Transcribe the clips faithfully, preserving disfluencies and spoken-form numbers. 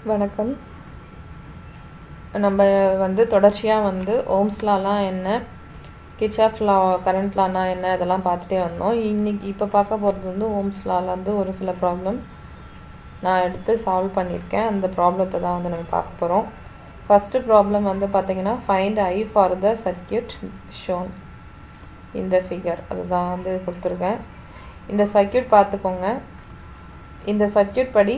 வணக்கம். நம்ம வந்து தொடர்ச்சியா வந்து ஓம்ஸ் லாலாம் என்ன, கிர்ச்சாஃப் லா கரண்ட் லானா என்ன இதெல்லாம் பார்த்துட்டே வந்தோம். இன்னைக்கு இப்போ பார்க்க போகிறது வந்து ஓம்ஸ் லால வந்து ஒரு சில ப்ராப்ளம் நான் எடுத்து சால்வ் பண்ணியிருக்கேன். அந்த ப்ராப்ளத்தை தான் வந்து நம்ம பார்க்க போகிறோம். ஃபஸ்ட்டு ப்ராப்ளம் வந்து பார்த்தீங்கன்னா find I for the circuit shown இந்த ஃபிகர் அதுதான் வந்து கொடுத்துருக்கேன். இந்த சர்க்கியூட் பார்த்துக்கோங்க. இந்த சர்க்கியூட் படி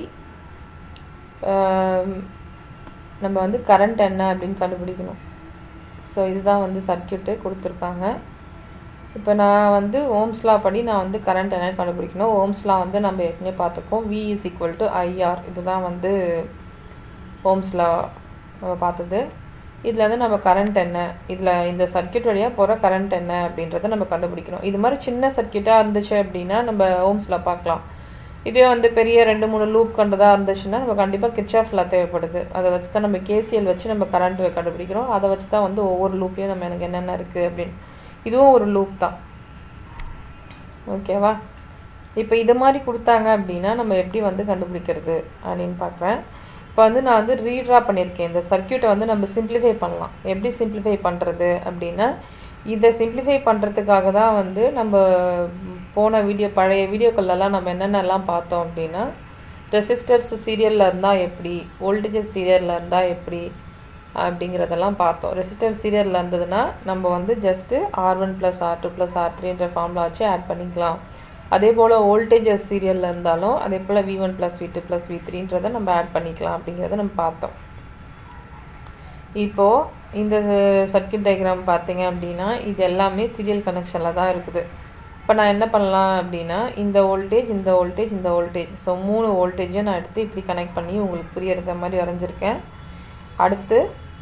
நம்ம வந்து கரண்ட் என்ன அப்படின்னு கண்டுபிடிக்கணும். ஸோ இதுதான் வந்து சர்க்கியூட்டு கொடுத்துருக்காங்க. இப்போ நான் வந்து ஓம்ஸ் லா படி நான் வந்து கரண்ட் என்ன கண்டுபிடிக்கணும். ஓம்ஸ் லா வந்து நம்ம ஏற்கனவே பார்த்துருக்கோம். V is equal to IR. இதுதான் வந்து ஓம்ஸ் லா நம்ம பார்த்தது. இதில் வந்து நம்ம கரண்ட் என்ன, இதில் இந்த சர்க்கியூட் வழியாக போகிற கரண்ட் என்ன அப்படின்றத நம்ம கண்டுபிடிக்கணும். இது மாதிரி சின்ன சர்க்கியூட்டாக இருந்துச்சு அப்படின்னா நம்ம ஓம்ஸ் லா பார்க்கலாம். இதே வந்து பெரிய ரெண்டு மூணு லூப் கண்டதாக இருந்துச்சுன்னா நம்ம கண்டிப்பாக கிர்ச்சாஃப் லா தேவைப்படுது. அதை வச்சு தான் நம்ம கேசிஎல் வச்சு நம்ம கரண்ட் கண்டுபிடிக்கிறோம். அதை வச்சு தான் வந்து ஒவ்வொரு லூப்பையும் நம்ம எனக்கு என்னென்ன இருக்குது அப்படின்னு. இதுவும் ஒரு லூப் தான். ஓகேவா? இப்போ இது மாதிரி கொடுத்தாங்க அப்படின்னா நம்ம எப்படி வந்து கண்டுபிடிக்கிறது அப்படின்னு பார்க்குறேன். இப்போ வந்து நான் வந்து ரீட்ரா பண்ணியிருக்கேன். இந்த சர்க்கியூட்டை வந்து நம்ம சிம்பிளிஃபை பண்ணலாம். எப்படி சிம்பிளிஃபை பண்ணுறது அப்படின்னா, இதை சிம்பிளிஃபை பண்ணுறதுக்காக தான் வந்து நம்ம போன வீடியோ பழைய வீடியோக்கள்லாம் நம்ம என்னென்னலாம் பார்த்தோம் அப்படின்னா, ரெசிஸ்டர்ஸ் சீரியலில் இருந்தால் எப்படி, வோல்டேஜஸ் சீரியலில் இருந்தால் எப்படி அப்படிங்கிறதெல்லாம் பார்த்தோம். ரெசிஸ்டர் சீரியலில் இருந்ததுன்னா நம்ம வந்து just R one plus R two plus R த்ரீன்ற ஃபார்முலா வச்சு ஆட் பண்ணிக்கலாம். அதே போல் வோல்டேஜஸ் சீரியலில் இருந்தாலும் அதே போல் V one plus V two plus V த்ரீன்றதை நம்ம ஆட் பண்ணிக்கலாம் அப்படிங்கிறத நம்ம பார்த்தோம். இப்போது இந்த சர்க்கியூட் டயக்ராம் பார்த்தீங்க அப்படின்னா இது எல்லாமே சீரியல் கனெக்ஷனில் தான் இருக்குது. இப்போ நான் என்ன பண்ணலாம் அப்படின்னா, இந்த வோல்டேஜ் இந்த வோல்டேஜ் இந்த வோல்டேஜ் ஸோ மூணு வோல்டேஜையும் நான் எடுத்து இப்படி கனெக்ட் பண்ணி உங்களுக்கு புரியற மாதிரி வரைஞ்சிருக்கேன். அடுத்து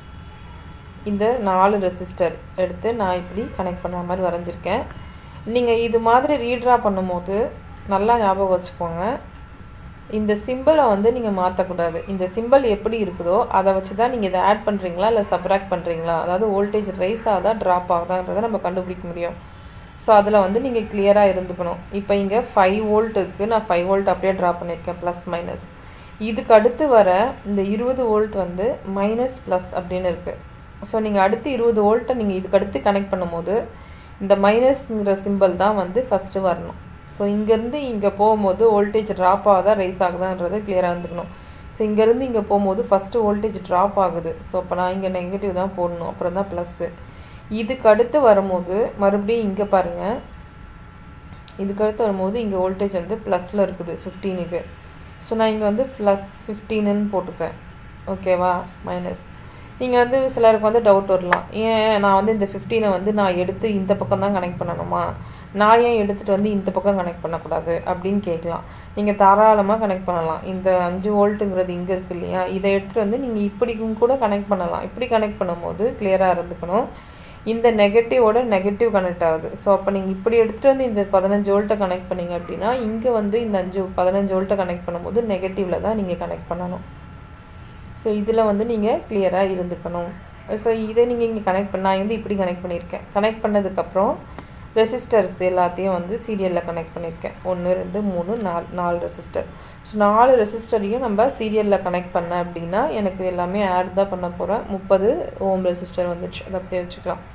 இந்த நாலு ரெசிஸ்டர் எடுத்து நான் இப்படி கனெக்ட் பண்ணுற மாதிரி வரைஞ்சிருக்கேன். நீங்கள் இது மாதிரி ரீட்ரா பண்ணும்போது நல்லா ஞாபகம் வச்சுக்கோங்க, இந்த சிம்பிளை வந்து நீங்கள் மாற்றக்கூடாது. இந்த சிம்பிள் எப்படி இருக்குதோ அதை வச்சு தான் நீங்கள் இதை ஆட் பண்ணுறீங்களா இல்லை சப்ராக்ட் பண்ணுறீங்களா, அதாவது வோல்டேஜ் ரைஸ் ஆகுதா ட்ராப் ஆகுதான்றதை நம்ம கண்டுபிடிக்க முடியும். ஸோ அதில் வந்து நீங்கள் கிளியராக இருந்துக்கணும். இப்போ இங்கே ஃபைவ் வோல்ட் இருக்குது, நான் ஃபைவ் வோல்ட் அப்படியே ட்ரா பண்ணியிருக்கேன் ப்ளஸ் மைனஸ். இதுக்கு அடுத்து வர இந்த இருபது வோல்ட் வந்து மைனஸ் ப்ளஸ் அப்படின்னு இருக்குது. ஸோ நீங்கள் அடுத்து இருபது வோல்ட்டை நீங்கள் இதுக்கு அடுத்து கனெக்ட் பண்ணும்போது இந்த மைனஸ்ங்கிற சிம்பிள் தான் வந்து ஃபஸ்ட்டு வரணும். ஸோ இங்கேருந்து இங்கே போகும்போது வோல்டேஜ் ட்ராப் ஆகுதா ரைஸ் ஆகுதான்றது கிளியராக இருந்துக்கணும். ஸோ இங்கேருந்து இங்கே போகும்போது ஃபஸ்ட்டு வோல்டேஜ் ட்ராப் ஆகுது. ஸோ அப்போ நான் இங்கே நெகட்டிவ் தான் போடணும், அப்புறம் தான் ப்ளஸ்ஸு. இதுக்கு அடுத்து வரும்போது மறுபடியும் இங்கே பாருங்கள், இதுக்கு அடுத்து வரும்போது இங்கே வோல்டேஜ் வந்து ப்ளஸில் இருக்குது ஃபிஃப்டீனுக்கு. ஸோ நான் இங்கே வந்து ப்ளஸ் ஃபிஃப்டீனுன்னு போட்டுக்கிறேன். ஓகேவா? மைனஸ். நீங்கள் வந்து சிலருக்கு வந்து டவுட் வரலாம், ஏன் நான் வந்து இந்த ஃபிஃப்டீனை வந்து நான் எடுத்து இந்த பக்கம் தான் கனெக்ட் பண்ணணுமா, நான் ஏன் எடுத்துகிட்டு வந்து இந்த பக்கம் கனெக்ட் பண்ணக்கூடாது அப்படின்னு கேட்கலாம். நீங்கள் தாராளமாக கனெக்ட் பண்ணலாம். இந்த அஞ்சு வோல்ட்டுங்கிறது இங்கே இருக்குது இல்லையா, இதை எடுத்துகிட்டு வந்து நீங்கள் இப்படிக்கும் கூட கனெக்ட் பண்ணலாம். இப்படி கனெக்ட் பண்ணும்போது கிளியராக இருந்துக்கணும், இந்த நெகட்டிவோட நெகட்டிவ் கனெக்ட் ஆகுது. ஸோ அப்போ நீங்கள் இப்படி எடுத்துகிட்டு வந்து இந்த பதினஞ்சு வோல்ட்டை கனெக்ட் பண்ணிங்க அப்படின்னா இங்கே வந்து இந்த அஞ்சு பதினஞ்சு வோல்ட்டை கனெக்ட் பண்ணும்போது நெகட்டிவில் தான் நீங்கள் கனெக்ட் பண்ணணும். ஸோ இதில் வந்து நீங்கள் கிளியராக இருந்துக்கணும். ஸோ இதை நீங்கள் இங்கே கனெக்ட் பண்ண, நான் வந்து இப்படி கனெக்ட் பண்ணியிருக்கேன். கனெக்ட் பண்ணதுக்கப்புறம் ரெசிஸ்டர்ஸ் எல்லாத்தையும் வந்து சீரியலில் கனெக்ட் பண்ணியிருக்கேன். ஒன்று ரெண்டு மூணு நாலு நாலு ரெசிஸ்டர். ஸோ நாலு ரெசிஸ்டரையும் நம்ம சீரியலில் கனெக்ட் பண்ண அப்படின்னா எனக்கு எல்லாமே ஆட் தான் பண்ண போகிறேன். முப்பது ஓம் ரெசிஸ்டர் வந்துடுச்சு. அதை அப்படியே வச்சுக்கலாம்.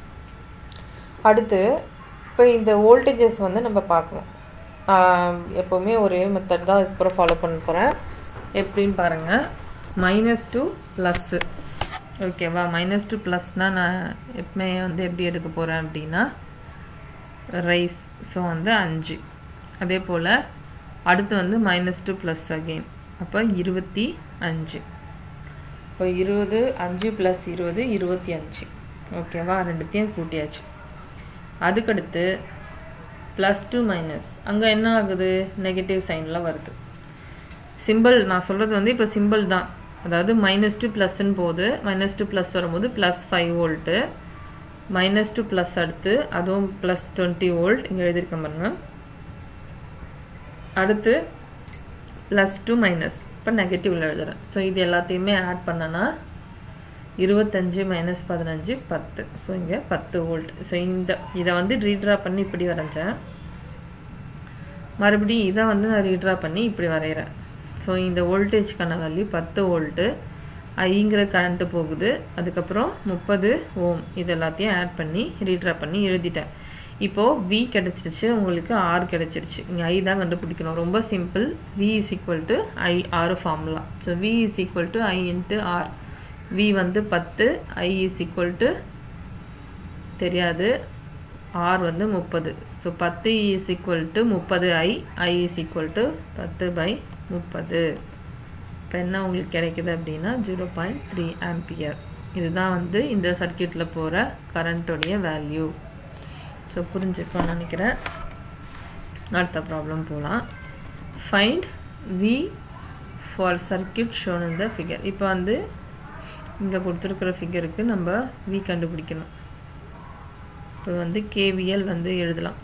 அடுத்து இப்போ இந்த வோல்டேஜஸ் வந்து நம்ம பார்க்கணும். எப்போவுமே ஒரே மெத்தட் தான் இதுக்கப்புறம் ஃபாலோ பண்ண போகிறேன். எப்படின்னு பாருங்கள், மைனஸ் டூ ப்ளஸ்ஸு. ஓகேவா? மைனஸ் டூ ப்ளஸ்னால் நான் எப்பவுமே வந்து எப்படி எடுக்க போகிறேன் அப்படின்னா ரைஸ். ஸோ வந்து அஞ்சு. அதே போல் அடுத்து வந்து மைனஸ் டூ ப்ளஸ் அகெயின், அப்போ இருபத்தி அஞ்சு. இப்போ இருபது அஞ்சு ப்ளஸ் இருபது இருபத்தி அஞ்சு. ஓகேவா? ரெண்டுத்தையும் கூட்டியாச்சு. அதுக்கடுத்து ப்ளஸ் டூ மைனஸ், அங்கே என்ன ஆகுது, நெகட்டிவ் சைனில் வருது. சிம்பிள் நான் சொல்கிறது வந்து இப்போ சிம்பிள் தான், அதாவது மைனஸ் டூ ப்ளஸ்ன்னு போது மைனஸ் டூ ப்ளஸ் வரும்போது plus five volt, minus to plus அடுத்து அதுவும் ப்ளஸ் டுவெண்ட்டி வோல்ட் இங்கே எழுதியிருக்க பாருங்க. அடுத்து ப்ளஸ் டூ மைனஸ், இப்போ நெகட்டிவில் எழுதுகிறேன். ஸோ இது எல்லாத்தையுமே ஆட் பண்ணனா இருபத்தஞ்சு மைனஸ் பதினஞ்சு பத்து. ஸோ இங்கே பத்து வோல்ட். ஸோ இந்த இதை வந்து ரீட்ரா பண்ணி இப்படி வரைஞ்சேன். மறுபடியும் இதை வந்து நான் ரீட்ரா பண்ணி இப்படி வரைகிறேன். ஸோ இந்த வோல்டேஜ்க்கான வேல்யூ பத்து வோல்ட்டு, ஐங்கிற கரண்ட்டு போகுது, அதுக்கப்புறம் முப்பது ஓம், இது எல்லாத்தையும் ஆட் பண்ணி ரீட்ரா பண்ணி எழுதிட்டேன். இப்போது V கிடச்சிருச்சு, உங்களுக்கு R கிடச்சிருச்சு. இங்கே I தான் கண்டுபிடிக்கணும். ரொம்ப simple. V is equal to I, R formula. So V is equal to I into R. V வந்து பத்து, I is equal to தெரியாது, R வந்து முப்பது. ஸோ பத்து is equal to முப்பது I, I is equal to பத்து by முப்பது. இப்போ என்ன உங்களுக்கு கிடைக்குது அப்படின்னா ஜீரோ பாயிண்ட் த்ரீ ஆம்பியர். இதுதான் வந்து இந்த சர்க்கியூட்டில் போகிற கரண்ட்டோடைய வேல்யூ. ஸோ புரிஞ்சுக்கோன்னு நினைக்கிறேன். அடுத்த ப்ராப்ளம் போகலாம். Find V for circuit shown in the figure. இப்போ வந்து இங்கே கொடுத்துருக்குற ஃபிகருக்கு நம்ம V கண்டுபிடிக்கணும். இப்போ வந்து கேவிஎல் வந்து எழுதலாம்.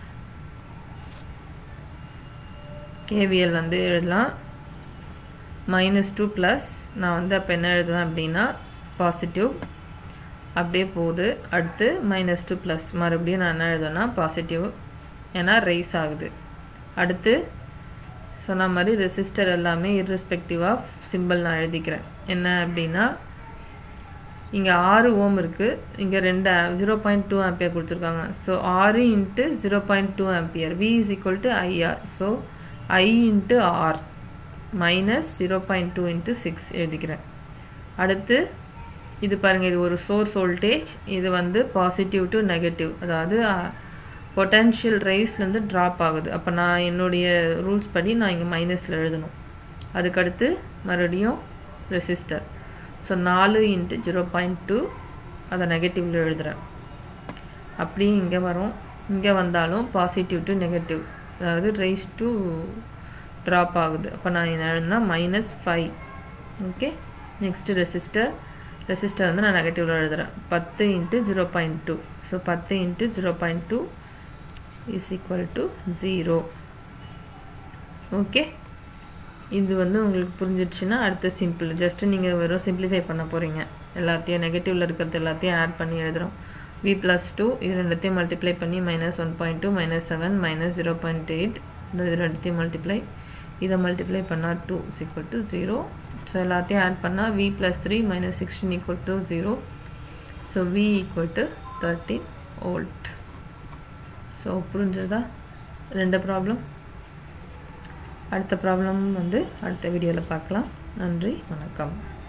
கேவிஎல் வந்து எழுதலாம். மைனஸ் டூ ப்ளஸ், நான் வந்து அப்போ என்ன எழுதுவேன் அப்படின்னா பாசிட்டிவ், அப்படியே போகுது. அடுத்து மைனஸ் டூ ப்ளஸ், மறுபடியும் நான் என்ன எழுதுவேன்னா பாசிட்டிவ், ஏன்னா ரைஸ் ஆகுது. அடுத்து சொன்ன மாதிரி ரெசிஸ்டர் எல்லாமே இர்ரெஸ்பெக்டிவ் ஆஃப் சிம்பிள் நான் எழுதிக்கிறேன். என்ன அப்படின்னா இங்கே ஆறு ஓம் இருக்குது, இங்கே ரெண்டு ஜீரோ பாயிண்ட் டூ ஆம்பியர் கொடுத்துருக்காங்க. ஸோ ஆறு into zero point two ampere, V is equal to IR. So I into R minus zero point two into six எழுதிக்கிறேன். அடுத்து இது பாருங்கள், இது ஒரு சோர்ஸ் வோல்டேஜ், இது வந்து பாசிட்டிவ் டு நெகட்டிவ், அதாவது பொட்டன்ஷியல் ரைஸ்லேருந்து ட்ராப் ஆகுது. அப்போ நான் என்னுடைய ரூல்ஸ் படி நான் இங்கே மைனஸில் எழுதணும். அதுக்கடுத்து மறுபடியும் ரெசிஸ்டர். ஸோ நாலு இன்ட்டு ஜீரோ பாயிண்ட் டூ, அதை நெகட்டிவில் எழுதுகிறேன். அப்படி இங்கே வரும், இங்கே வந்தாலும் பாசிட்டிவ் டு நெகட்டிவ், அதாவது ரைஸ் டு ட்ராப் ஆகுது. அப்போ நான் என்ன எழுதுனா minus five. Okay, next resistor. Resistor வந்து நான் நெகட்டிவில் எழுதுகிறேன். பத்து into zero point two. So பத்து into zero point two is equal to zero. Okay, இது வந்து உங்களுக்கு புரிஞ்சிடுச்சுன்னா அடுத்த சிம்பிள். ஜஸ்ட்டு நீங்கள் வெறும் சிம்பிளிஃபை பண்ண போகிறீங்க. எல்லாத்தையும் நெகட்டிவில் இருக்கிறது எல்லாத்தையும் ஆட் பண்ணி எழுதுகிறோம். வி ப்ளஸ் டூ, இது ரெண்டுத்தையும் மல்டிப்ளை பண்ணி minus one point two, minus seven, minus zero point eight, இது ரெண்டுத்தையும் மல்டிப்ளை, இதை மல்டிப்ளை பண்ணால் two is equal to zero. So எல்லாத்தையும் ஆட் பண்ணால் V plus three minus sixteen equal to zero. So V equal to thirteen volt. So புரிஞ்சுதா ரெண்டு problem? அடுத்த problem வந்து அடுத்த வீடியோவில் பார்க்கலாம். நன்றி, வணக்கம்.